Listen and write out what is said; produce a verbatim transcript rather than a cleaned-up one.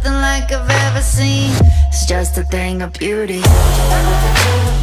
nothing like I've ever seen. It's just a thing of beauty.